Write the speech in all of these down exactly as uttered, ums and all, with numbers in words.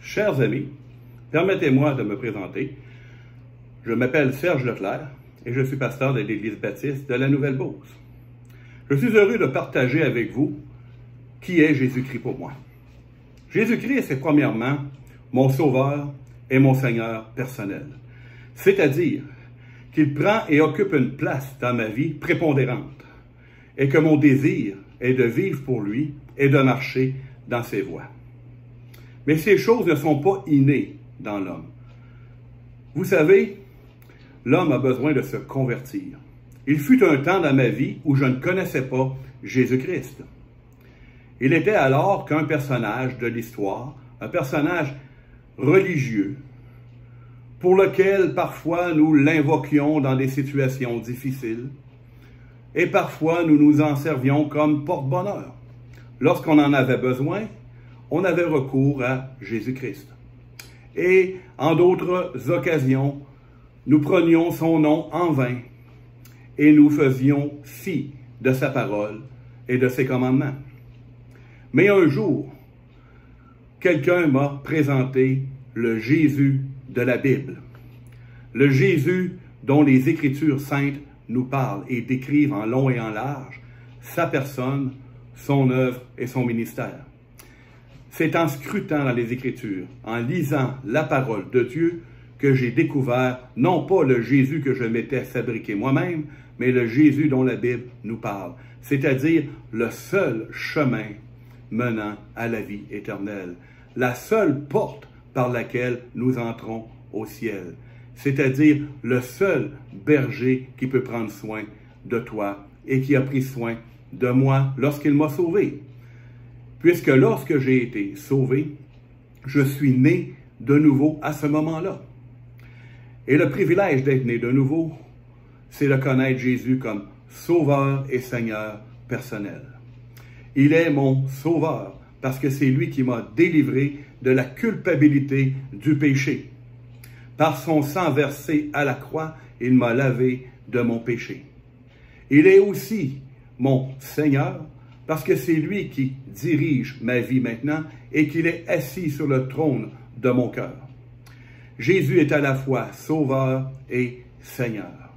Chers amis, permettez-moi de me présenter. Je m'appelle Serge Leclerc et je suis pasteur de l'Église baptiste de la Nouvelle-Beauce. Je suis heureux de partager avec vous qui est Jésus-Christ pour moi. Jésus-Christ est premièrement mon Sauveur et mon Seigneur personnel. C'est-à-dire qu'il prend et occupe une place dans ma vie prépondérante et que mon désir est de vivre pour lui et de marcher dans ses voies. Mais ces choses ne sont pas innées dans l'homme. Vous savez, l'homme a besoin de se convertir. Il fut un temps dans ma vie où je ne connaissais pas Jésus-Christ. Il était alors qu'un personnage de l'histoire, un personnage religieux, pour lequel parfois nous l'invoquions dans des situations difficiles, et parfois nous nous en servions comme porte-bonheur. Lorsqu'on en avait besoin, on avait recours à Jésus-Christ. Et en d'autres occasions, nous prenions son nom en vain et nous faisions fi de sa parole et de ses commandements. Mais un jour, quelqu'un m'a présenté le Jésus de la Bible, le Jésus dont les Écritures saintes nous parlent et décrivent en long et en large sa personne, son œuvre et son ministère. C'est en scrutant dans les Écritures, en lisant la parole de Dieu, que j'ai découvert non pas le Jésus que je m'étais fabriqué moi-même, mais le Jésus dont la Bible nous parle, c'est-à-dire le seul chemin menant à la vie éternelle, la seule porte par laquelle nous entrons au ciel, c'est-à-dire le seul berger qui peut prendre soin de toi et qui a pris soin de moi lorsqu'il m'a sauvé. Puisque lorsque j'ai été sauvé, je suis né de nouveau à ce moment-là. Et le privilège d'être né de nouveau, c'est de connaître Jésus comme Sauveur et Seigneur personnel. Il est mon Sauveur parce que c'est lui qui m'a délivré de la culpabilité du péché. Par son sang versé à la croix, il m'a lavé de mon péché. Il est aussi mon Seigneur parce que c'est lui qui dirige ma vie maintenant et qu'il est assis sur le trône de mon cœur. Jésus est à la fois Sauveur et Seigneur.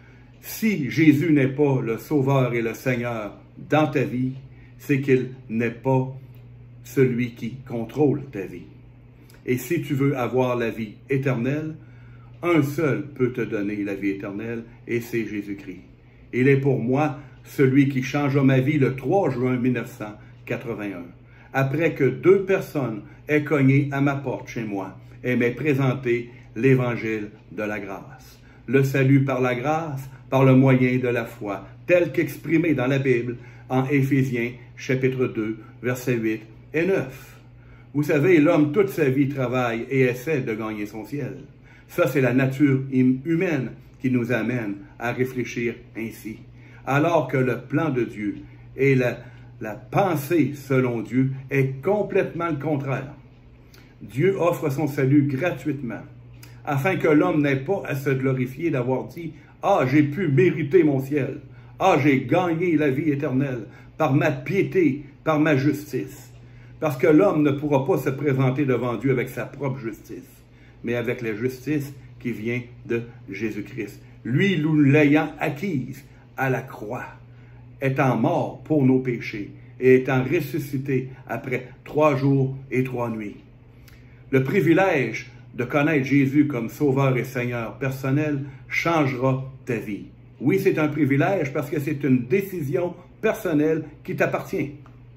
Si Jésus n'est pas le Sauveur et le Seigneur dans ta vie, c'est qu'il n'est pas celui qui contrôle ta vie. Et si tu veux avoir la vie éternelle, un seul peut te donner la vie éternelle, et c'est Jésus-Christ. Il est pour moi celui qui changea ma vie le trois juin mille neuf cent quatre-vingt-un, après que deux personnes aient cogné à ma porte chez moi et m'aient présenté l'évangile de la grâce. Le salut par la grâce, par le moyen de la foi, tel qu'exprimé dans la Bible en Éphésiens chapitre deux, versets huit et neuf. Vous savez, l'homme toute sa vie travaille et essaie de gagner son ciel. Ça, c'est la nature humaine qui nous amène à réfléchir ainsi. Alors que le plan de Dieu et la, la pensée selon Dieu est complètement le contraire. Dieu offre son salut gratuitement, afin que l'homme n'ait pas à se glorifier d'avoir dit « Ah, j'ai pu mériter mon ciel. Ah, j'ai gagné la vie éternelle par ma piété, par ma justice. » Parce que l'homme ne pourra pas se présenter devant Dieu avec sa propre justice, mais avec la justice qui vient de Jésus-Christ. Lui, nous l'ayant acquise à la croix, étant mort pour nos péchés et étant ressuscité après trois jours et trois nuits. Le privilège de connaître Jésus comme Sauveur et Seigneur personnel changera ta vie. Oui, c'est un privilège parce que c'est une décision personnelle qui t'appartient.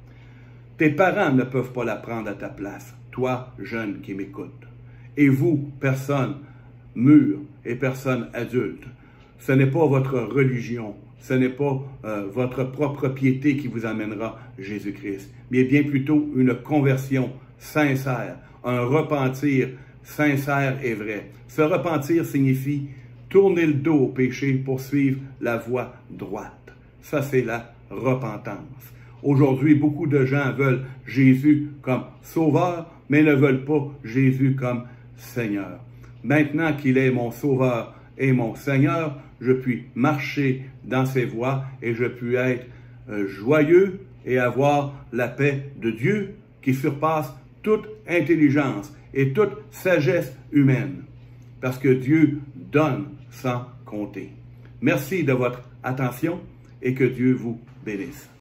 Tes parents ne peuvent pas la prendre à ta place, toi, jeune qui m'écoute. Et vous, personne mûre et personne adulte, ce n'est pas votre religion, ce n'est pas euh, votre propre piété qui vous amènera Jésus-Christ, mais bien plutôt une conversion sincère, un repentir sincère et vrai. Ce repentir signifie tourner le dos au péché pour suivre la voie droite. Ça, c'est la repentance. Aujourd'hui, beaucoup de gens veulent Jésus comme Sauveur, mais ne veulent pas Jésus comme Seigneur. Maintenant qu'il est mon Sauveur et mon Seigneur, je puis marcher dans ses voies et je puis être euh, joyeux et avoir la paix de Dieu qui surpasse toute intelligence et toute sagesse humaine, parce que Dieu donne sans compter. Merci de votre attention et que Dieu vous bénisse.